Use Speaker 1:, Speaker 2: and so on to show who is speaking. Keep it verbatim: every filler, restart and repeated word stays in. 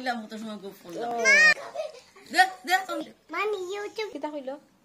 Speaker 1: দিলাম তোর সময় গোপ করলাম দে দে তুমি
Speaker 2: মানে ইউটিউব
Speaker 3: কিতা কইলো